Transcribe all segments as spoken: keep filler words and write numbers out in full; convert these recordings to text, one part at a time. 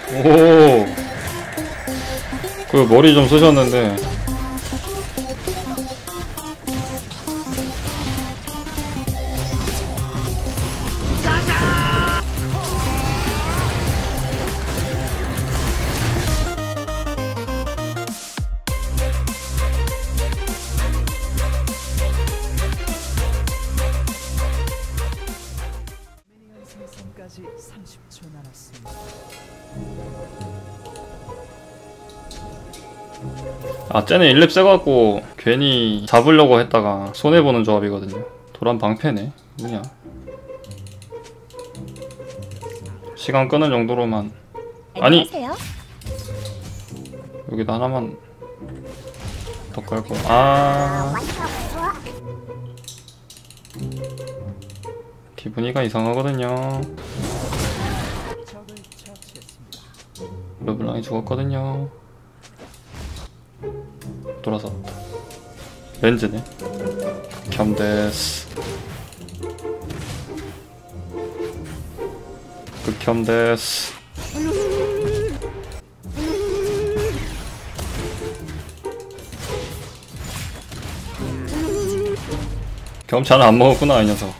오, 그 머리 좀 쓰셨는데. 생성까지 삼십 초 남았습니다. 아, 쟤네 일 렙 세갖고 괜히 잡으려고 했다가 손해보는 조합이거든요. 도란 방패네. 뭐냐. 시간 끄는 정도로만. 아니! 안녕하세요. 여기다 하나만 더 깔고. 아, 기분이가 이상하거든요. 적을 처치했습니다. 르블랑이 죽었거든요. 돌아섰다. 렌즈네. 극혐데스. 극혐데스. 경험치는 안 먹었구나 이 녀석.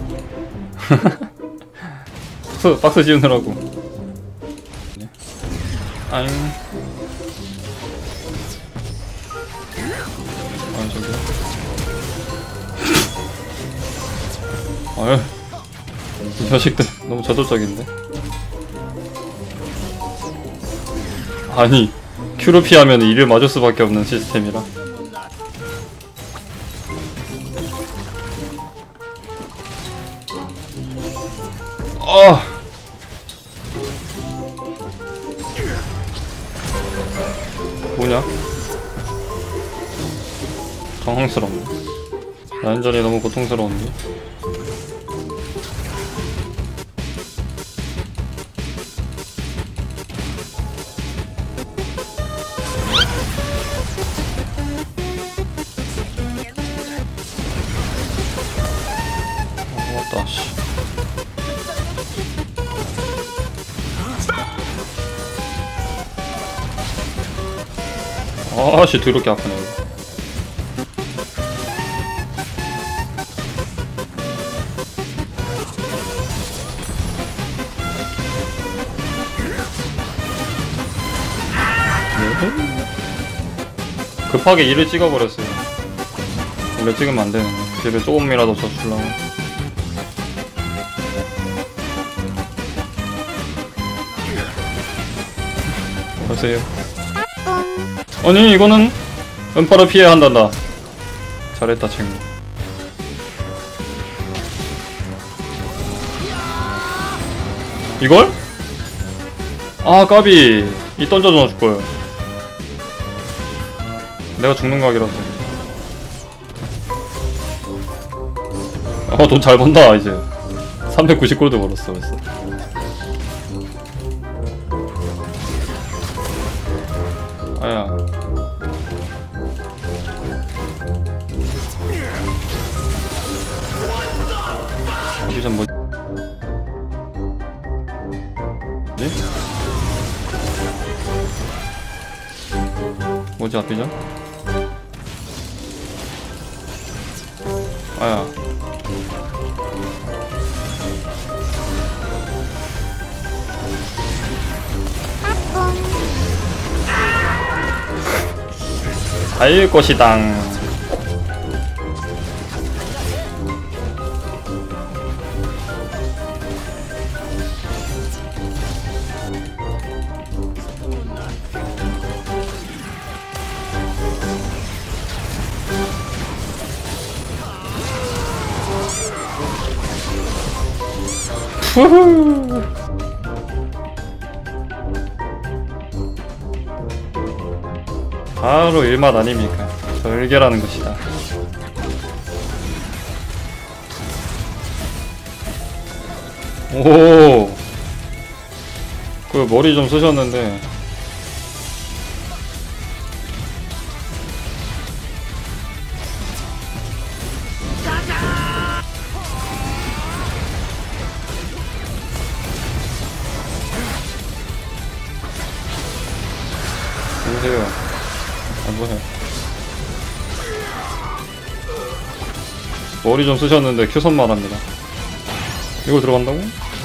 박스, 박스 지우느라고. 네. 아잉. 아, 저기. 아유, 이 자식들 너무 저돌적인데. 아니, 큐로 피하면 이를 맞을 수밖에 없는 시스템이라. 아, 뭐냐? 당황스럽네. 라인전이 너무 고통스러운데. 아, 왔다, 씨. 아씨, 더럽게 아프네 이거. 급하게 이를 찍어버렸어요. 원래 찍으면 안 되는데. 집에 조금이라도 젖주려고. 보세요. 아니, 이거는 음파를 피해야 한단다. 잘했다, 친구. 이걸? 아, 까비. 이 던져줘 줄걸. 내가 죽는 각이라서. 아, 돈 잘 번다 이제. 삼백구십 골드 벌었어 벌써. 아야. 아비전 뭐지? 뭐지 아비전? 아야. 알 것이당. 후후. 바로 일맛 아닙니까? 절개라는 것이다. 오, 그 머리 좀 쓰셨는데. 해주세요. 아 뭐해. 머리 좀 쓰셨는데 큐선 말합니다. 이걸 들어간다고?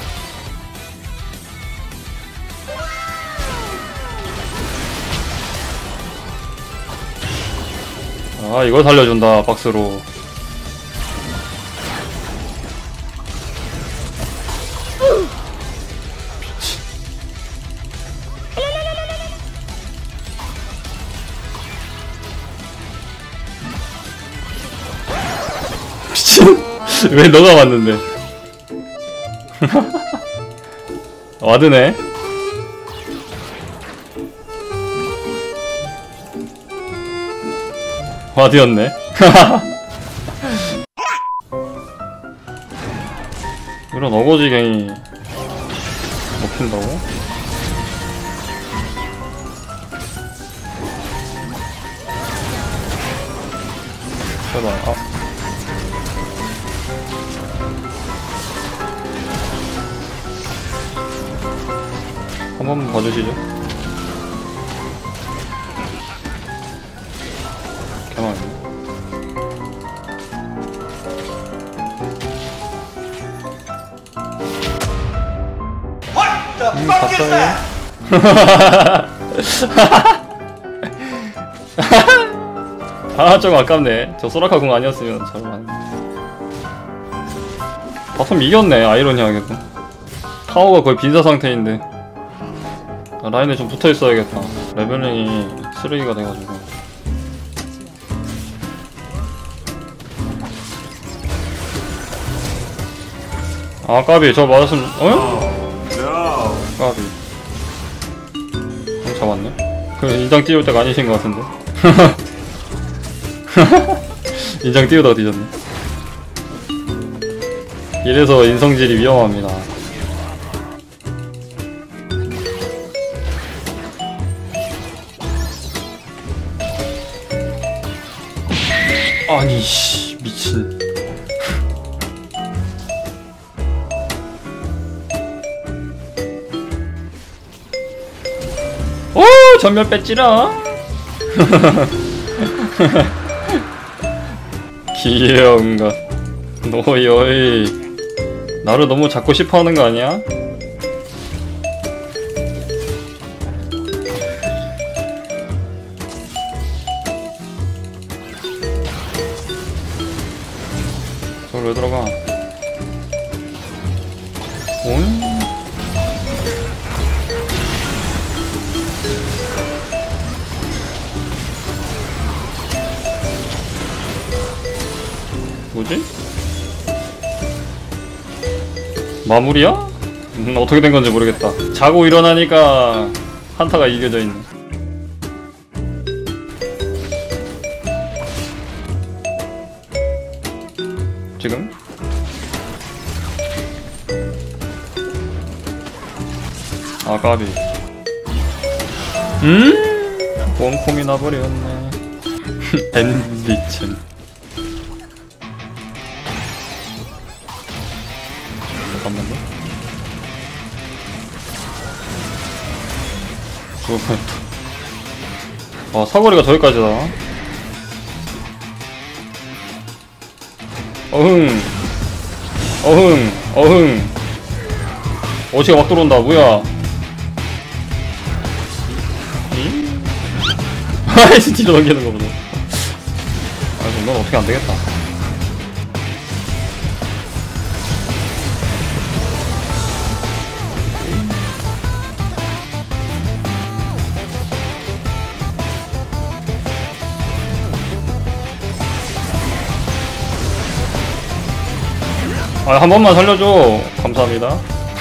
아 이걸 살려준다 박스로. 미친. 왜 너가 왔는데? 와드네. 와드였네. 이런 어거지갱이 먹힌다고? 제발. 아. 한 번만 봐주시죠. 가만히. 음, 봤어요. 아, 좀 아깝네. 저 소라카 궁 아니었으면 잘 맞네. 바텀 이겼네, 아이러니하게도. 타워가 거의 빈사 상태인데. 아, 라인에 좀 붙어 있어야겠다. 레벨링이 쓰레기가 돼가지고. 아, 까비. 저 맞았으면, 어? 까비. 어, 잡았네? 그, 인장 띄울 때가 아니신 것 같은데? 인장 띄우다가 뒤졌네. 이래서 인성질이 위험합니다. 아니 씨 미친. 오 전멸 뺐지라. 귀여운 것. 노여이. 나를 너무 잡고 싶어하는 거 아니야? 저걸 왜 들어가? 응? 뭐지? 마무리야? 음, 어떻게 된 건지 모르겠다. 자고 일어나니까 한타가 이겨져 있네. 지금? 아 까비. 음? 원콤이 나버렸네. 엔디chen. 잠깐만요. 죽을 뻔했다. 아 사거리가 저기까지다. 어흥 어흥 어흥 어시가 막 들어온다. 뭐야. 응? 아이씨 뒤로 넘기는 거보다. 아이고 넌 어떻게 안되겠다. 아, 한 번만 살려줘. 감사합니다.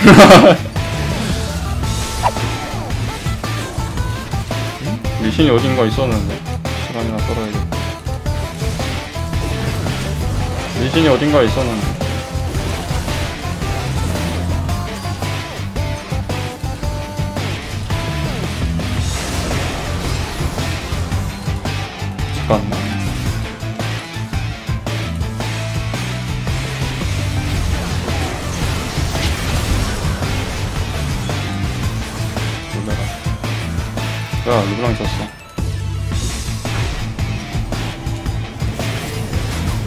미신이 어딘가 있었는데. 시간이나 끌어야겠다. 미신이 어딘가 있었는데. 잠깐만. 야, 르브랑 있었어.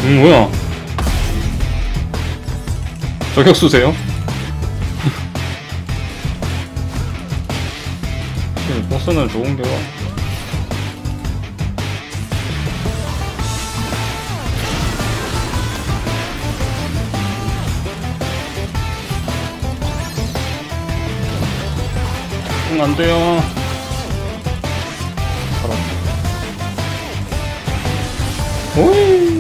음 뭐야 저격 쏘세요? 버스는 좋은데요. 응, 안 돼요. 살았다. 오이.